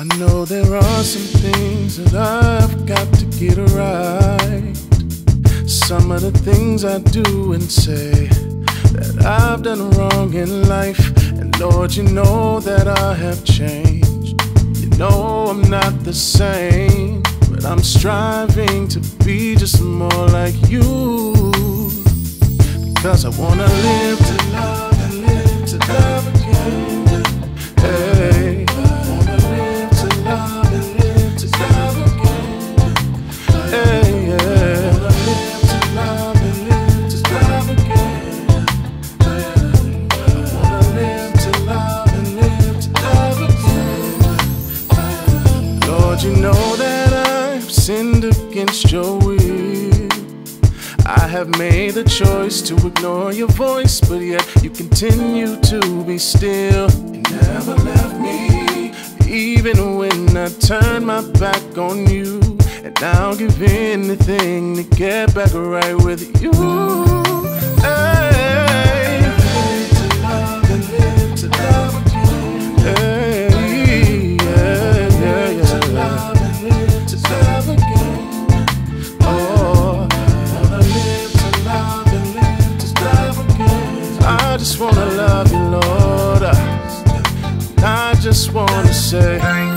know there are some things that I've got to get right. Some of the things I do and say that I've done wrong in life. And Lord, you know that I have changed. You know I'm not the same, but I'm striving to be just more like you. Because I wanna live to love and live to love again. Hey, I wanna live to love and live to love again. Hey, yeah, I wanna live to love and live to love again. I wanna live to love and live to love again. Lord, you know that I've sinned against your will. I have made the choice to ignore your voice, but yet you continue to be still. You never left me, even when I turned my back on you. And I'll give anything to get back right with you. Hey, live to love and live to love again. Hey, yeah, yeah, yeah. To love and live to love again. Oh, I just wanna love you, Lord. I just wanna say